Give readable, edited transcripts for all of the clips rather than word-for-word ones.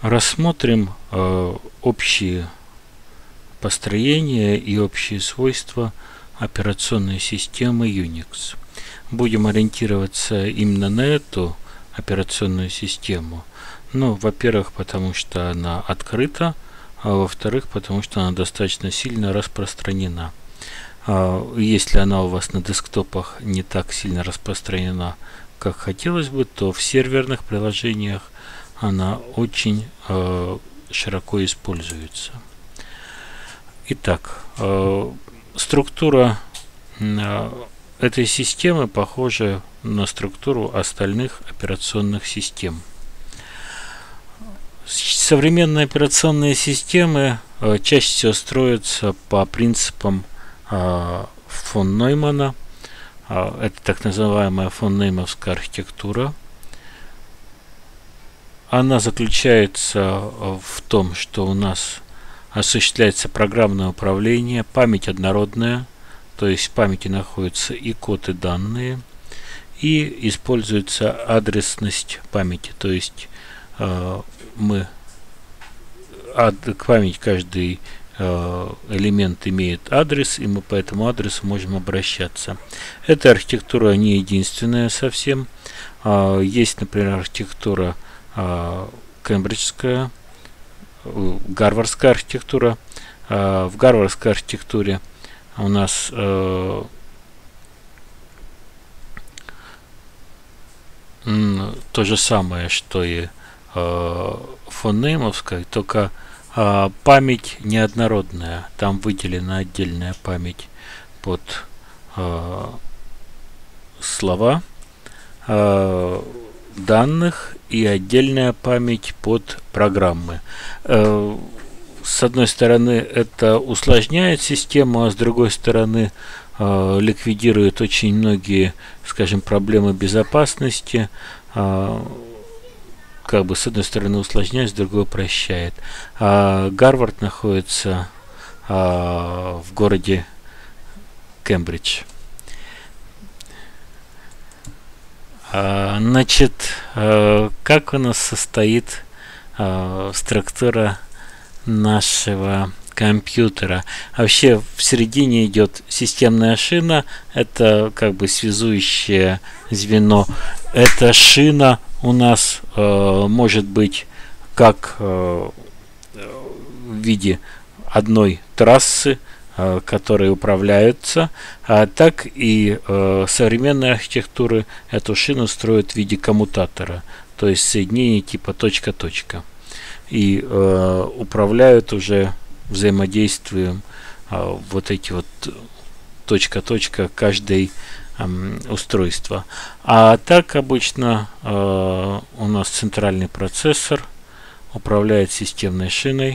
Рассмотрим общие построения и общие свойства операционной системы Unix. Будем ориентироваться именно на эту операционную систему. Ну, во-первых, потому что она открыта, а во-вторых, потому что она достаточно сильно распространена. Если она у вас на десктопах не так сильно распространена, как хотелось бы, то в серверных приложениях она очень широко используется. Итак, структура этой системы похожа на структуру остальных операционных систем. Современные операционные системы чаще всего строятся по принципам фон Ноймана. Это так называемая фон Неймовская архитектура. Она заключается в том, что у нас осуществляется программное управление, память однородная, то есть в памяти находятся и код, и данные, и используется адресность памяти, то есть к памяти каждый элемент имеет адрес, и мы по этому адресу можем обращаться. Эта архитектура не единственная совсем. Есть, например, архитектура кембриджская, гарвардская архитектура. В гарвардской архитектуре у нас то же самое, что и фон Неймовской, только память неоднородная. Там выделена отдельная память под слова данных и отдельная память под программы. С одной стороны, это усложняет систему, а с другой стороны, ликвидирует очень многие, скажем, проблемы безопасности. Как бы с одной стороны усложняет, с другой упрощает. Гарвард находится в городе Кембридж. Значит, как у нас состоит структура нашего компьютера? Вообще в середине идет системная шина, это как бы связующее звено. Эта шина у нас может быть как в виде одной трассы, которые управляются, так и современные архитектуры эту шину строят в виде коммутатора, то есть соединение типа точка-точка, и управляют уже взаимодействием вот эти вот точка-точка каждой устройства. А так обычно у нас центральный процессор управляет системной шиной.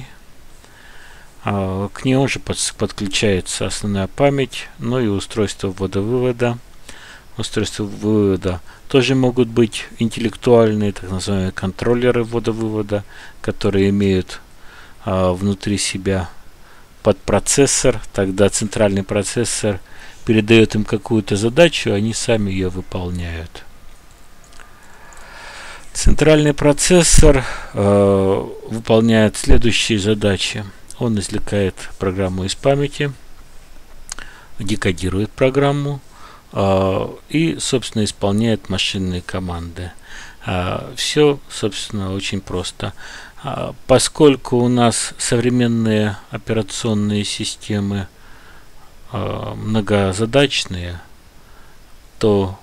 К нему же подключается основная память, ну и устройство ввода-вывода. Устройства вывода тоже могут быть интеллектуальные, так называемые контроллеры ввода-вывода, которые имеют внутри себя подпроцессор. Тогда центральный процессор передает им какую-то задачу, они сами ее выполняют. Центральный процессор выполняет следующие задачи. Он извлекает программу из памяти, декодирует программу и, собственно, исполняет машинные команды. Все, собственно, очень просто. Поскольку у нас современные операционные системы многозадачные, то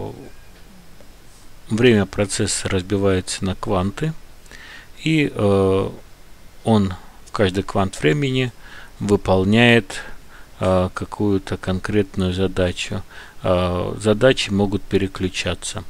время процесса разбивается на кванты, и он каждый квант времени выполняет какую-то конкретную задачу. Задачи могут переключаться.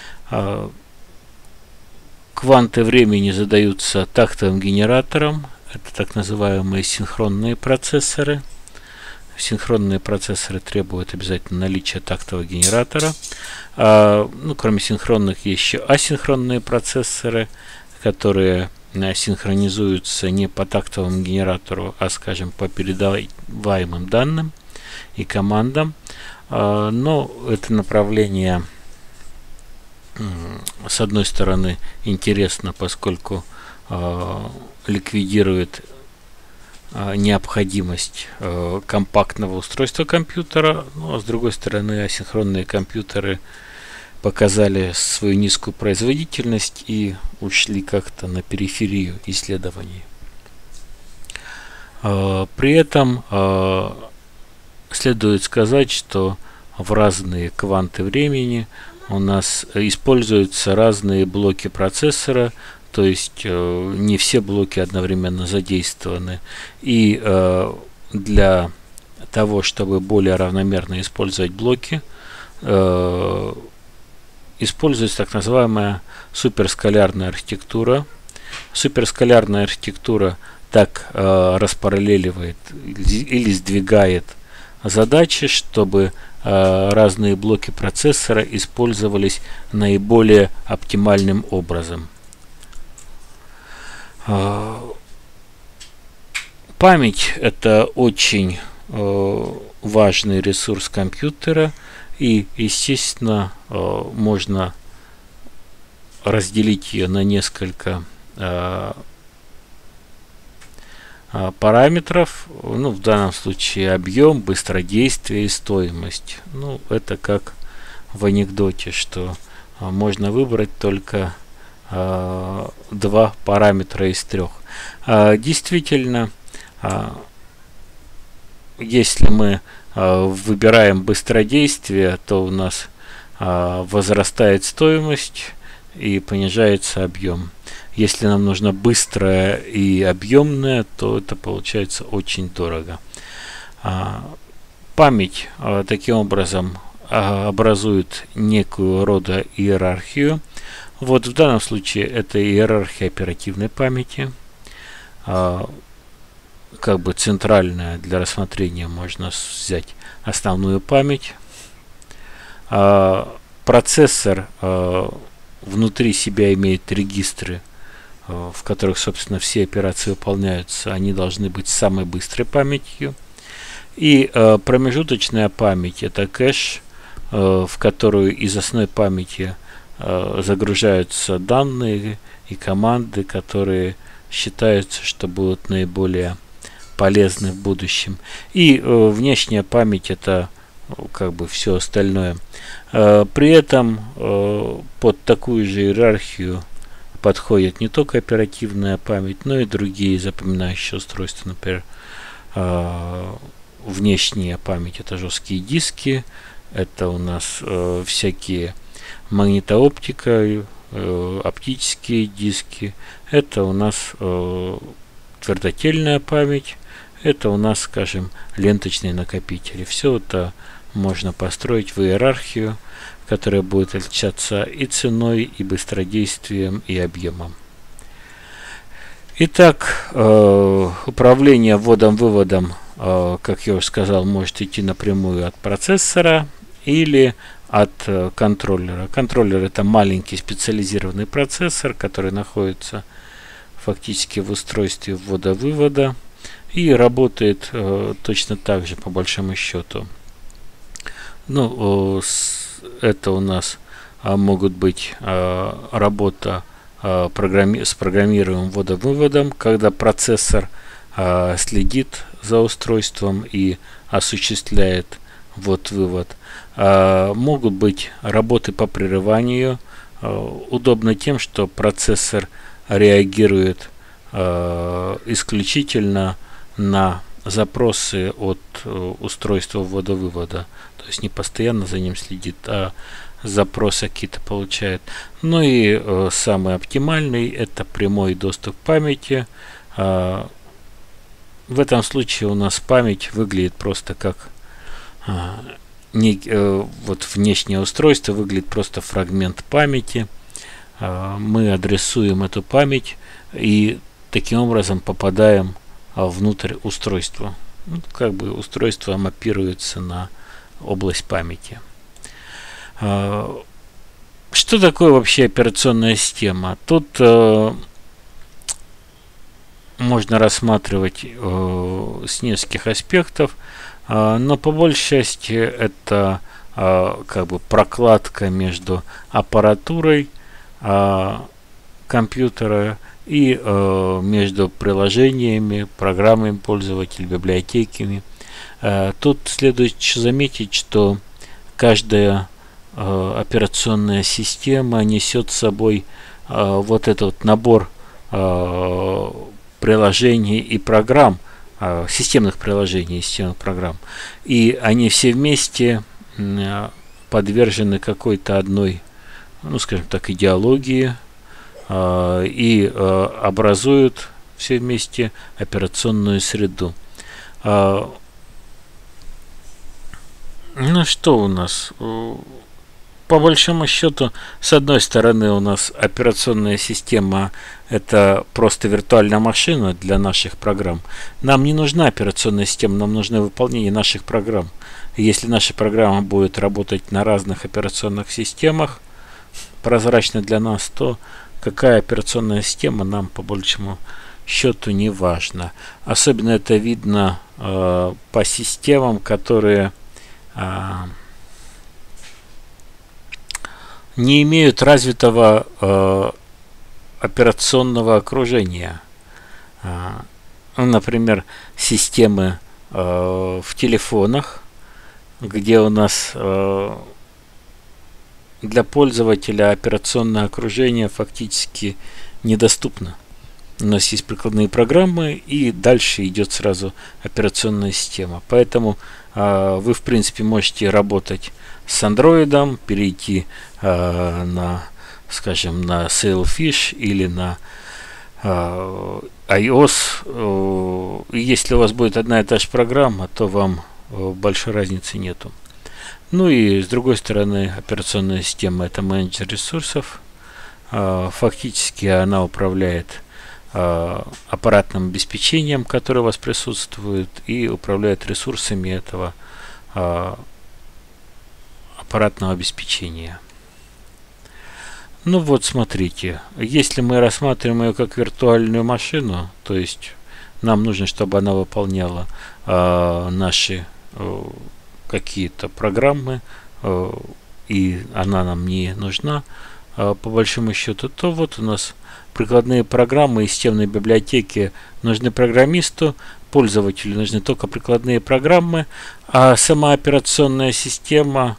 Кванты времени задаются тактовым генератором. Это так называемые синхронные процессоры. Синхронные процессоры требуют обязательно наличия тактового генератора. Ну, кроме синхронных, есть еще асинхронные процессоры, которые синхронизуются не по тактовому генератору, а, скажем, по передаваемым данным и командам. Но это направление с одной стороны интересно, поскольку ликвидирует необходимость компактного устройства компьютера, ну, а с другой стороны асинхронные компьютеры показали свою низкую производительность и ушли как-то на периферию исследований. При этом следует сказать, что в разные кванты времени у нас используются разные блоки процессора, то есть не все блоки одновременно задействованы. И для того, чтобы более равномерно использовать блоки, используется так называемая суперскалярная архитектура. Суперскалярная архитектура так распараллеливает или сдвигает задачи, чтобы разные блоки процессора использовались наиболее оптимальным образом. Память – это очень важный ресурс компьютера, и, естественно, можно разделить ее на несколько параметров. Ну, в данном случае объем, быстродействие и стоимость. Ну, это как в анекдоте, что можно выбрать только два параметра из трех. Действительно, если мы выбираем быстродействие, то у нас возрастает стоимость и понижается объем. Если нам нужно быстрое и объемное, то это получается очень дорого. Память таким образом образует некую рода иерархию. Вот в данном случае это иерархия оперативной памяти. Как бы центральная для рассмотрения можно взять основную память. Процессор внутри себя имеет регистры, в которых, собственно, все операции выполняются. Они должны быть самой быстрой памятью. И промежуточная память – это кэш, в которую из основной памяти загружаются данные и команды, которые считаются, что будут наиболее полезны в будущем. И внешняя память – это как бы все остальное. При этом под такую же иерархию подходит не только оперативная память, но и другие запоминающие устройства. Например, внешняя память – это жесткие диски, это у нас всякие магнитооптика, оптические диски, это у нас твердотельная память, это у нас, скажем, ленточные накопители. Все это можно построить в иерархию, которая будет отличаться и ценой, и быстродействием, и объемом. Итак, управление вводом-выводом, как я уже сказал, может идти напрямую от процессора или от контроллера. Контроллер – это маленький специализированный процессор, который находится фактически в устройстве ввода-вывода и работает точно так же, по большому счету. Ну, это у нас могут быть работа с программируемым вводом-выводом, когда процессор следит за устройством и осуществляет ввод-вывод. Могут быть работы по прерыванию. Удобно тем, что процессор реагирует исключительно на запросы от устройства ввода-вывода. То есть не постоянно за ним следит, а запросы какие-то получает. Ну и самый оптимальный – это прямой доступ к памяти. В этом случае у нас память выглядит просто как вот внешнее устройство, выглядит просто фрагмент памяти. Мы адресуем эту память и таким образом попадаем внутрь устройства. Ну, как бы устройство мапируется на область памяти. Что такое вообще операционная система? Тут можно рассматривать с нескольких аспектов, но по большей части это как бы прокладка между аппаратурой компьютера и между приложениями, программами пользователя, библиотеками. Тут следует еще заметить, что каждая операционная система несет с собой вот этот набор приложений и программ, системных приложений и системных программ. И они все вместе подвержены какой-то одной, ну, скажем так, идеологии и образуют все вместе операционную среду. Ну, что у нас? По большому счету, с одной стороны, у нас операционная система – это просто виртуальная машина для наших программ. Нам не нужна операционная система, нам нужно выполнение наших программ. Если наша программа будет работать на разных операционных системах, прозрачно для нас, то какая операционная система нам по большему счету не важно. Особенно это видно по системам, которые не имеют развитого операционного окружения. Например, системы в телефонах, где у нас для пользователя операционное окружение фактически недоступно. У нас есть прикладные программы, и дальше идет сразу операционная система. Поэтому вы, в принципе, можете работать с Android, перейти на, скажем, на Sailfish или на iOS. И если у вас будет одна и та же программа, то вам большой разницы нету. Ну и с другой стороны, операционная система – это менеджер ресурсов. Фактически она управляет аппаратным обеспечением, которое у вас присутствует, и управляет ресурсами этого аппаратного обеспечения. Ну вот, смотрите, если мы рассматриваем ее как виртуальную машину, то есть нам нужно, чтобы она выполняла наши какие-то программы, и она нам не нужна, по большому счету, то вот у нас прикладные программы и системные библиотеки нужны программисту, пользователю нужны только прикладные программы, а сама операционная система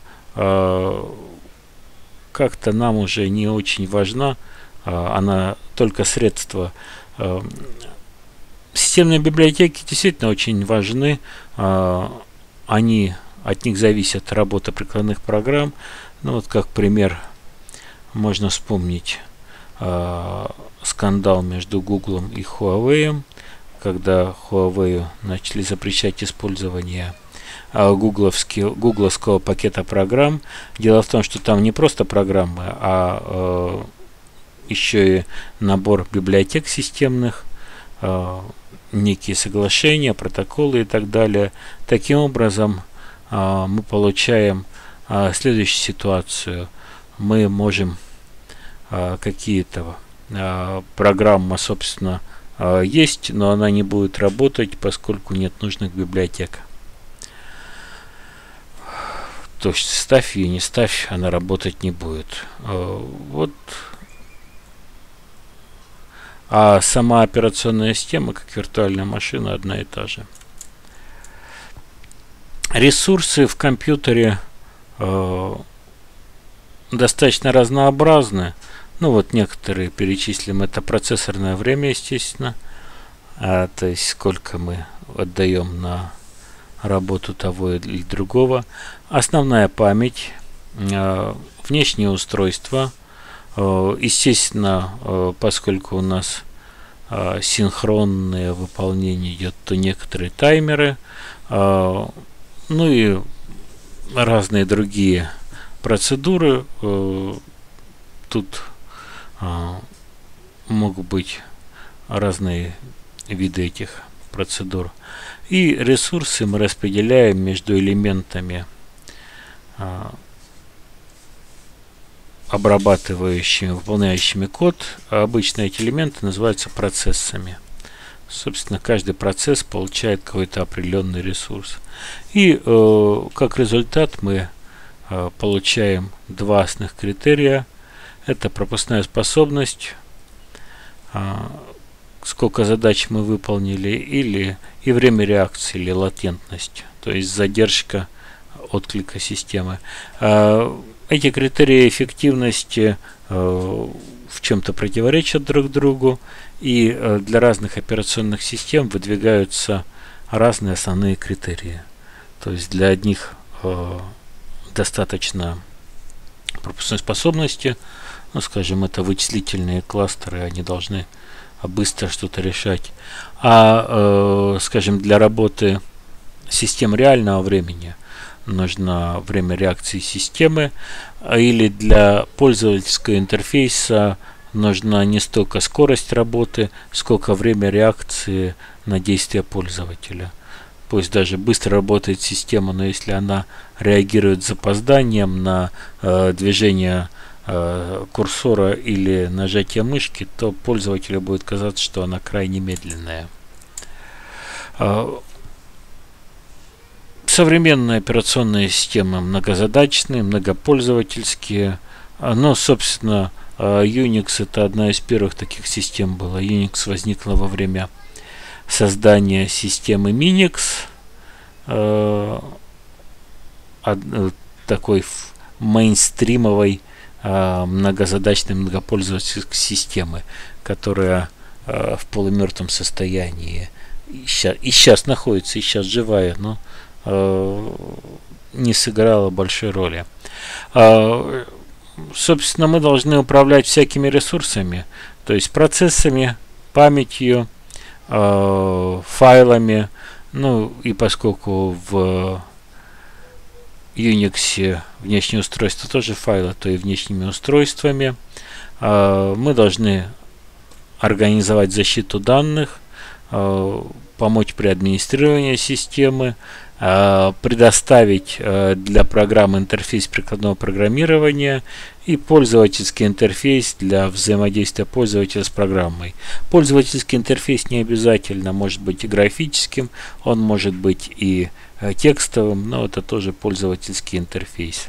как-то нам уже не очень важна, она только средство. Системные библиотеки действительно очень важны, они, от них зависит работа прикладных программ. Ну вот как пример можно вспомнить скандал между Google и Huawei, когда Huawei начали запрещать использование гугловского пакета программ. Дело в том, что там не просто программы, а еще и набор библиотек системных, некие соглашения, протоколы и так далее. Таким образом, мы получаем следующую ситуацию. Мы можем какие-то программы, собственно, есть, но она не будет работать, поскольку нет нужных библиотек. То есть ставь ее, не ставь, она работать не будет. Вот. А сама операционная система, как виртуальная машина, одна и та же. Ресурсы в компьютере достаточно разнообразны. Ну вот некоторые перечислим. Это процессорное время, естественно. То есть сколько мы отдаем на работу того или другого. Основная память, внешнее устройство. Естественно, поскольку у нас синхронное выполнение идет, то некоторые таймеры, ну и разные другие процедуры. Тут могут быть разные виды этих процедур. И ресурсы мы распределяем между элементами, обрабатывающими, выполняющими код. А обычно эти элементы называются процессами. Собственно, каждый процесс получает какой-то определенный ресурс. И как результат мы получаем два основных критерия. Это пропускная способность сколько задач мы выполнили, или и время реакции, или латентность, то есть задержка отклика системы. Эти критерии эффективности в чем-то противоречат друг другу, и для разных операционных систем выдвигаются разные основные критерии. То есть для одних достаточно пропускной способности, ну, скажем, это вычислительные кластеры, они должны быстро что-то решать. Скажем, для работы систем реального времени нужно время реакции системы, или для пользовательского интерфейса нужна не столько скорость работы, сколько время реакции на действия пользователя. Пусть даже быстро работает система, но если она реагирует с запозданием на движение курсора или нажатие мышки, то пользователю будет казаться, что она крайне медленная. Современные операционные системы многозадачные, многопользовательские. Но, собственно, Unix это одна из первых таких систем была. Unix возникла во время создания системы Minix, такой мейнстримовой многозадачной многопользовательской системы, которая в полумертвом состоянии и сейчас находится, и сейчас живая, но не сыграла большой роли. Собственно, мы должны управлять всякими ресурсами, то есть процессами, памятью, файлами. Ну и поскольку в Unix внешнее устройство тоже файлы, то и внешними устройствами, мы должны организовать защиту данных, помочь при администрировании системы, предоставить для программы интерфейс прикладного программирования и пользовательский интерфейс для взаимодействия пользователя с программой. Пользовательский интерфейс не обязательно может быть и графическим, он может быть и текстовым, но это тоже пользовательский интерфейс.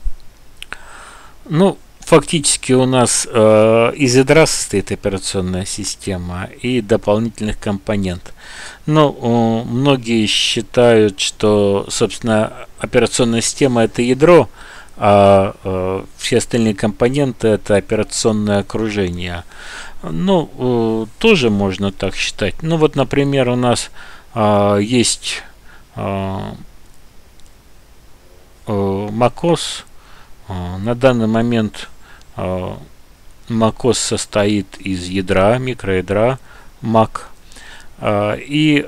Ну, фактически у нас из ядра состоит операционная система и дополнительных компонентов. Но многие считают, что, собственно, операционная система это ядро, а все остальные компоненты это операционное окружение. Ну, тоже можно так считать. Ну вот, например, у нас есть macOS. На данный момент macOS состоит из ядра, микроядра Mac и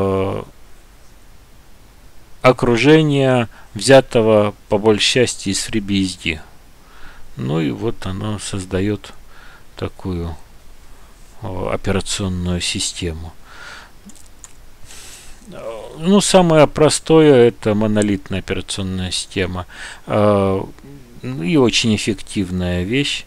окружения, взятого по большей части из FreeBSD. Ну и вот оно создает такую операционную систему. Ну, самое простое это монолитная операционная система. И очень эффективная вещь.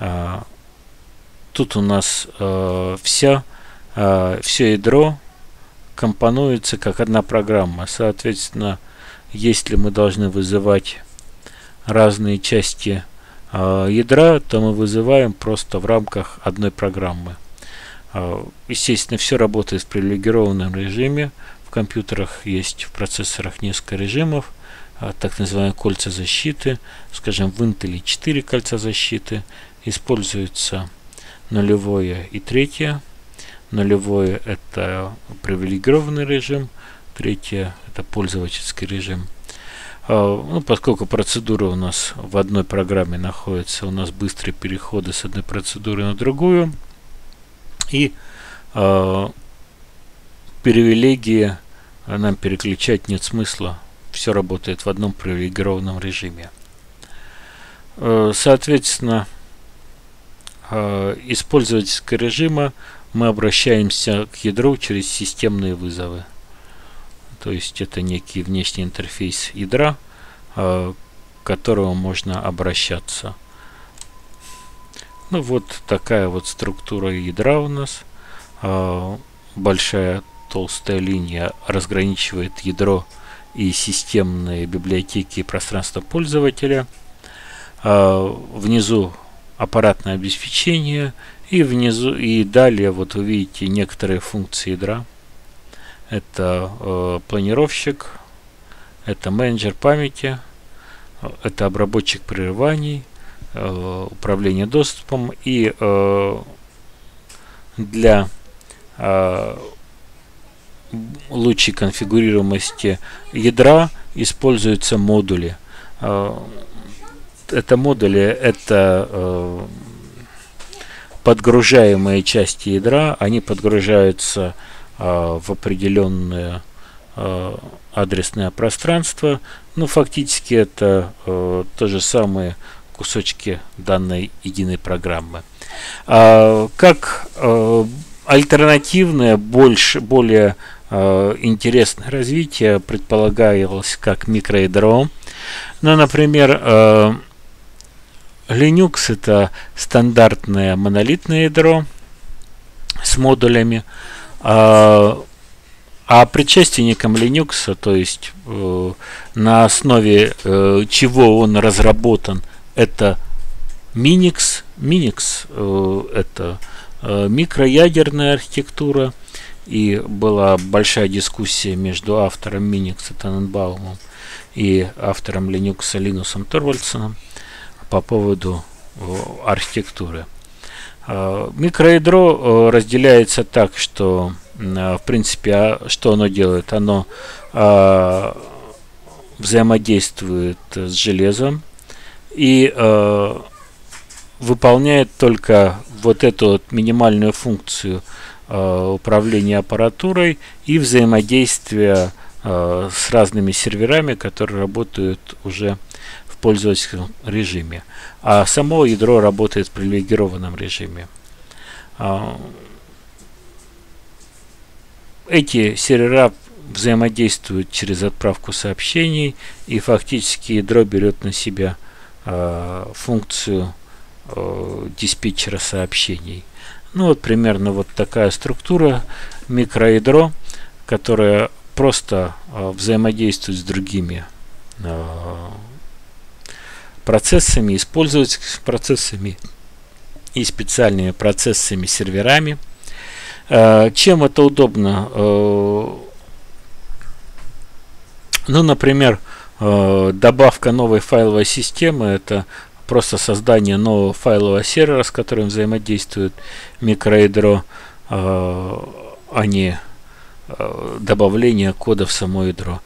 Тут у нас все ядро компонуется как одна программа. Соответственно, если мы должны вызывать разные части ядра, то мы вызываем просто в рамках одной программы. Естественно, все работает в привилегированном режиме. В компьютерах есть, в процессорах несколько режимов, так называемые кольца защиты. Скажем, в Intel 4 кольца защиты. Используется нулевое и третье. Нулевое это привилегированный режим, третье это пользовательский режим. Ну, поскольку процедура у нас в одной программе находится, у нас быстрые переходы с одной процедуры на другую. И привилегии нам переключать нет смысла. Все работает в одном привилегированном режиме. Соответственно, из пользовательского режима мы обращаемся к ядру через системные вызовы. То есть это некий внешний интерфейс ядра, к которому можно обращаться. Ну вот такая вот структура ядра у нас. Большая толстая линия разграничивает ядро и системные библиотеки и пространство пользователя. Внизу аппаратное обеспечение И внизу, и далее вот вы видите некоторые функции ядра. Это планировщик, это менеджер памяти, это обработчик прерываний, управление доступом, и для лучшей конфигурируемости ядра используются модули. Это модули, это подгружаемые части ядра, они подгружаются в определенное адресное пространство. Ну, фактически это то же самое кусочки данной единой программы. Как альтернативное, более интересное развитие предполагалось как микроядро. Ну, например, Linux — это стандартное монолитное ядро с модулями, а предшественником Linux, то есть на основе чего он разработан, это Minix. Minix это микроядерная архитектура, и была большая дискуссия между автором Minix Таненбаумом и автором Linux Линусом Торвальдсеном по поводу архитектуры. Микроядро разделяется так, что в принципе, что оно делает? Оно взаимодействует с железом и выполняет только вот эту вот минимальную функцию управления аппаратурой и взаимодействия с разными серверами, которые работают уже в пользовательском режиме. А само ядро работает в привилегированном режиме. Эти сервера взаимодействуют через отправку сообщений, и фактически ядро берет на себя функцию диспетчера сообщений. Ну вот примерно вот такая структура микроядро, которая просто взаимодействует с другими процессами, использовательскими процессами и специальными процессами, серверами. Чем это удобно? Ну, например, добавка новой файловой системы — это просто создание нового файлового сервера, с которым взаимодействует микроядро, а не добавление кода в само ядро.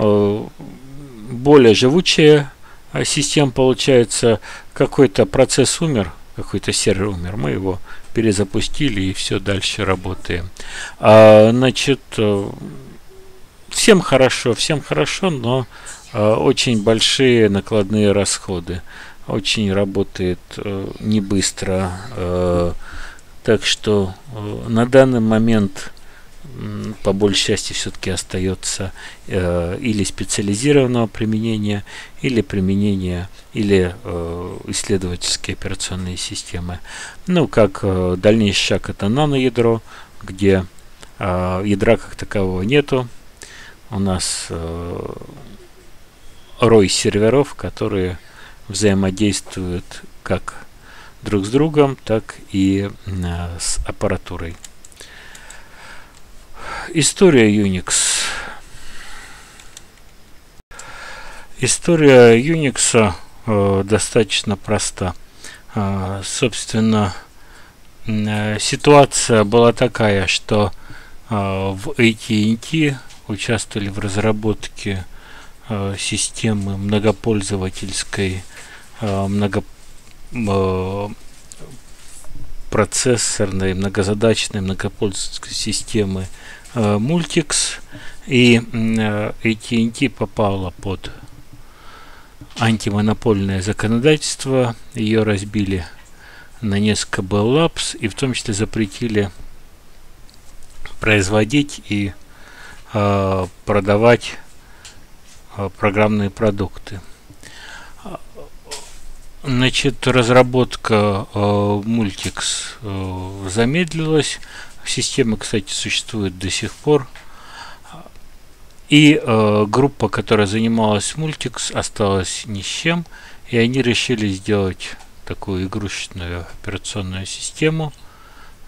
Более живучая система получается. Какой-то процесс умер, какой-то сервер умер, мы его перезапустили и все, дальше работаем. Значит, всем хорошо, но очень большие накладные расходы. Очень работает не быстро. Так что на данный момент по большей части все-таки остается или специализированного применения, или применения, или исследовательские операционные системы. Ну, как дальнейший шаг — это наноядро, где ядра как такового нету. У нас рой серверов, которые взаимодействуют как друг с другом, так и с аппаратурой. История Unix. История Unix достаточно проста. Собственно, ситуация была такая, что в AT&T участвовали в разработке системы многопользовательской, многопроцессорной, многозадачной многопользовательской системы Multics, и AT&T попала под антимонопольное законодательство, ее разбили на несколько Bell Labs, и в том числе запретили производить и продавать программные продукты. Значит, разработка Multics замедлилась. Система, кстати, существует до сих пор. И группа, которая занималась Multics, осталась ни с чем. И они решили сделать такую игрушечную операционную систему,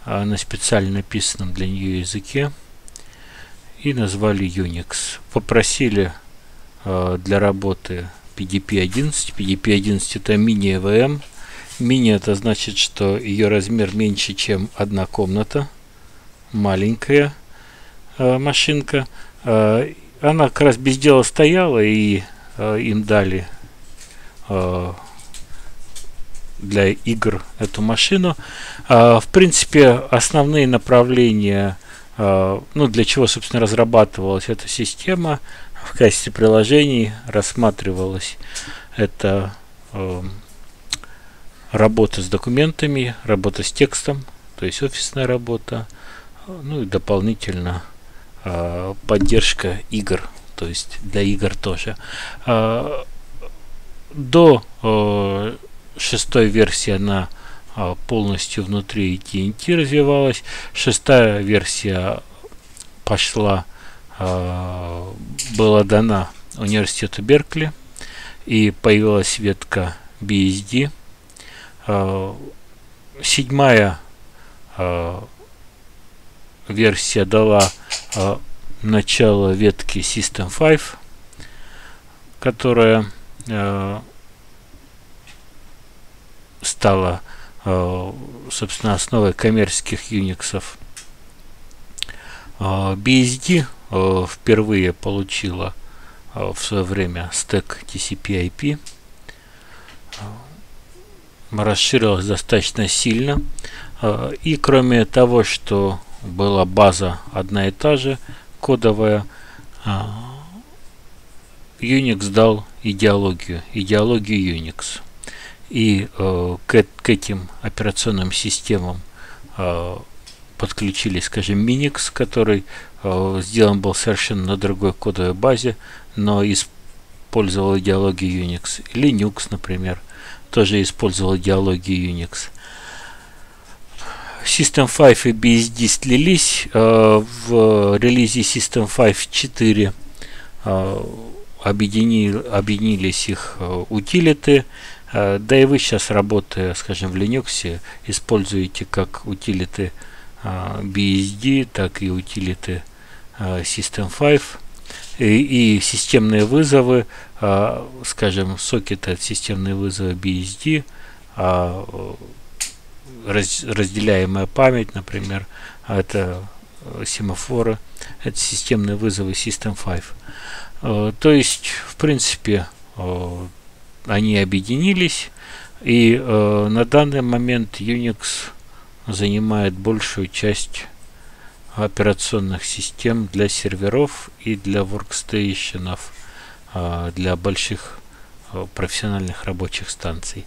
на специально написанном для нее языке и назвали Unix. Попросили для работы PDP-11. PDP-11 это мини-EVM. Мини это значит, что ее размер меньше, чем одна комната. Маленькая машинка. Она как раз без дела стояла, и им дали для игр эту машину. В принципе, основные направления, для чего, собственно, разрабатывалась эта система, в качестве приложений рассматривалась это работа с документами, работа с текстом, то есть офисная работа, и дополнительно поддержка игр, то есть для игр тоже. До 6-й версии она полностью внутри TNT развивалась. 6-я версия пошла, была дана университету Беркли, и появилась ветка BSD. 7-я версия дала начало ветки System 5, которая стала, собственно, основой коммерческих Unix. BSD впервые получила в свое время стек TCP/IP, расширилась достаточно сильно, и кроме того, что была база одна и та же, кодовая, Unix дал идеологию Unix. И к этим операционным системам подключили, скажем, Minix, который сделан был совершенно на другой кодовой базе, но использовал идеологию Unix. Linux, например, тоже использовал идеологию Unix. System 5 и BSD слились. В релизе System 5.4 объединились их утилиты. Да и вы сейчас, работая, скажем, в Linux, используете как утилиты BSD, так и утилиты System 5. И системные вызовы, скажем, сокеты от системные вызовы BSD, разделяемая память, например, это семафоры, это системные вызовы System 5. То есть, в принципе, они объединились, и на данный момент Unix занимает большую часть операционных систем для серверов и для воркстейшенов, для больших профессиональных рабочих станций.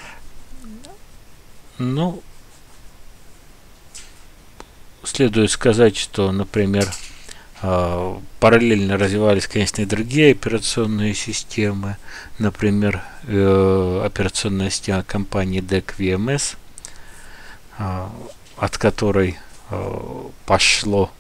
Следует сказать, что, например, параллельно развивались, конечно, и другие операционные системы. Например, операционная система компании DEC VMS, от которой пошло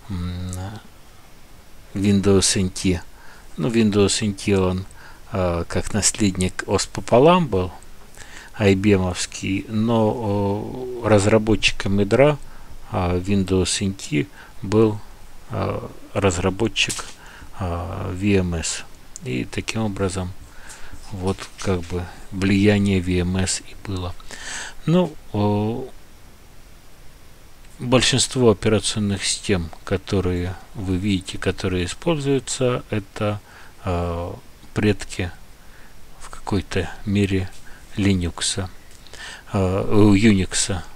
Windows NT. Windows NT, он как наследник ОС пополам был, IBM-овский, но разработчиком ядра Windows NT был разработчик VMS. И таким образом вот как бы влияние VMS и было. Большинство операционных систем, которые вы видите, которые используются, это предки в какой-то мере Linux, Unix.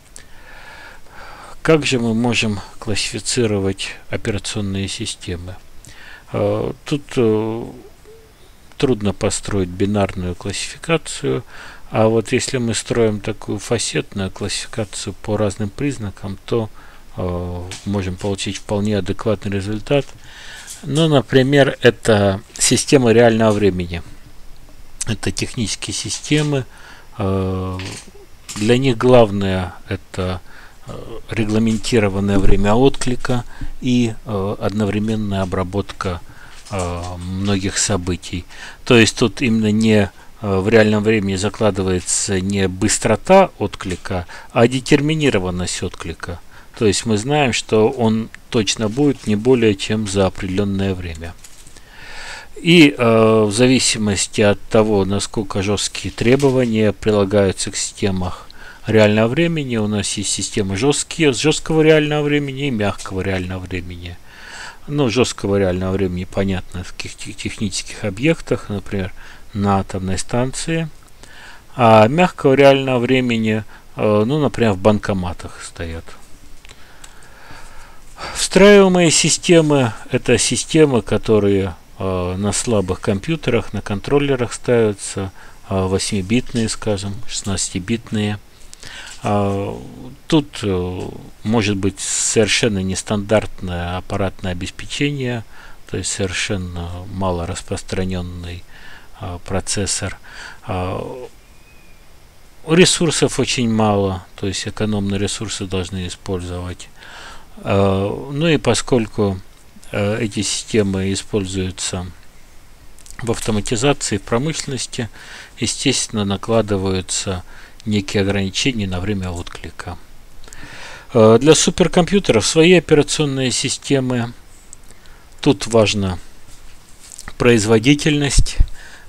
Как же мы можем классифицировать операционные системы? Тут трудно построить бинарную классификацию, а вот если мы строим такую фасетную классификацию по разным признакам, то можем получить вполне адекватный результат. Например, это системы реального времени. Это технические системы. Для них главное это регламентированное время отклика и одновременная обработка многих событий. То есть тут именно не в реальном времени закладывается не быстрота отклика, а детерминированность отклика. То есть мы знаем, что он точно будет не более чем за определенное время. И в зависимости от того, насколько жесткие требования прилагаются к системах реального времени, у нас есть системы жесткого реального времени и мягкого реального времени. Ну, жесткого реального времени понятно в каких-то технических объектах, например, на атомной станции, а мягкого реального времени, ну, например, в банкоматах стоят. Встраиваемые системы – это системы, которые на слабых компьютерах, на контроллерах ставятся, 8-битные, скажем, 16-битные. Тут может быть совершенно нестандартное аппаратное обеспечение, то есть совершенно мало распространенный процессор. Ресурсов очень мало, то есть экономные ресурсы должны использовать. Ну и поскольку эти системы используются в автоматизации, в промышленности, естественно, накладываются некие ограничения на время отклика. Для суперкомпьютеров свои операционные системы. Тут важна производительность,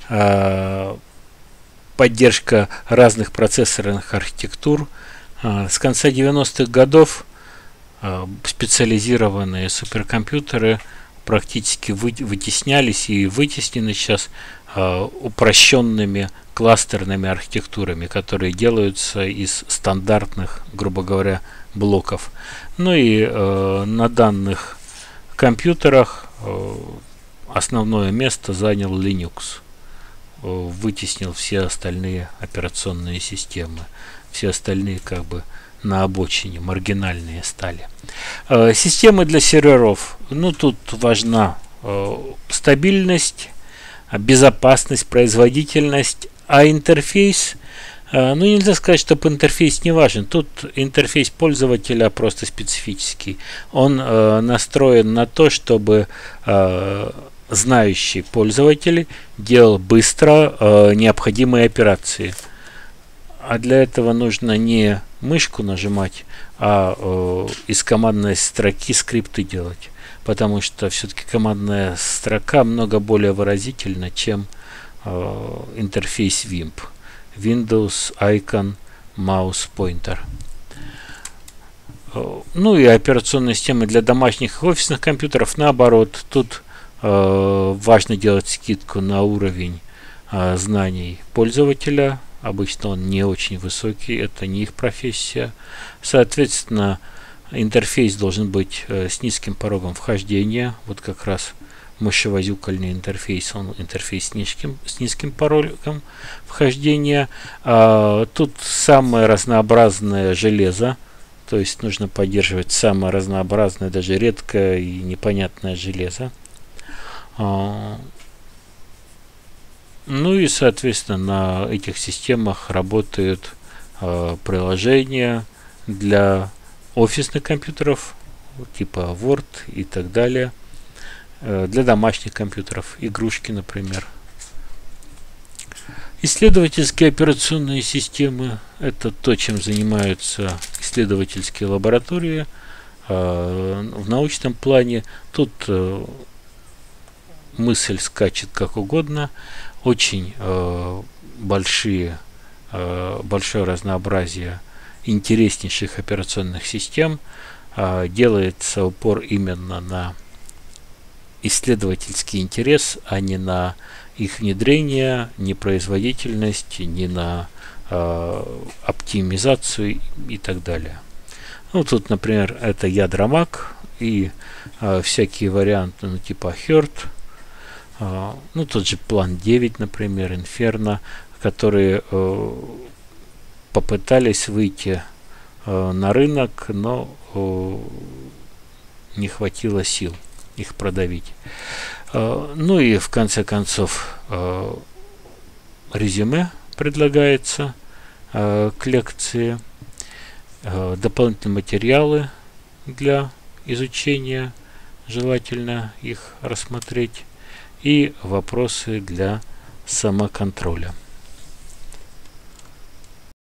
поддержка разных процессорных архитектур. С конца 90-х годов специализированные суперкомпьютеры практически вытеснялись и вытеснены сейчас упрощенными кластерными архитектурами, которые делаются из стандартных, грубо говоря, блоков. Ну и на данных компьютерах основное место занял Linux. Вытеснил все остальные операционные системы. Все остальные как бы на обочине, маргинальные стали. Системы для серверов. Ну, тут важна стабильность, безопасность, производительность, а интерфейс, ну, нельзя сказать, что интерфейс не важен. Тут интерфейс пользователя просто специфический. Он настроен на то, чтобы знающий пользователь делал быстро необходимые операции. А для этого нужно не мышку нажимать, а из командной строки скрипты делать. Потому что все-таки командная строка много более выразительна, чем интерфейс WIMP. Windows, Icon, Mouse, Pointer. Ну и операционные системы для домашних и офисных компьютеров, наоборот, тут важно делать скидку на уровень знаний пользователя. Обычно он не очень высокий, это не их профессия. Соответственно, интерфейс должен быть с низким порогом вхождения. Вот как раз мышевозюкальный интерфейс, он интерфейс с низким порогом вхождения. Тут самое разнообразное железо, то есть нужно поддерживать самое разнообразное, даже редкое и непонятное железо. Ну и, соответственно, на этих системах работают приложения для офисных компьютеров, типа Word и так далее, для домашних компьютеров, игрушки, например. Исследовательские операционные системы – это то, чем занимаются исследовательские лаборатории. В научном плане тут мысль скачет как угодно. Очень большое разнообразие интереснейших операционных систем. Делается упор именно на исследовательский интерес, а не на их внедрение, ни производительность, ни на оптимизацию и так далее. Ну, тут, например, это Ядромаг и всякие варианты, ну, типа Herd, ну, тот же План 9, например, Inferno, которые попытались выйти на рынок, но не хватило сил их продавить. Ну и в конце концов резюме предлагается к лекции, дополнительные материалы для изучения, желательно их рассмотреть, и вопросы для самоконтроля.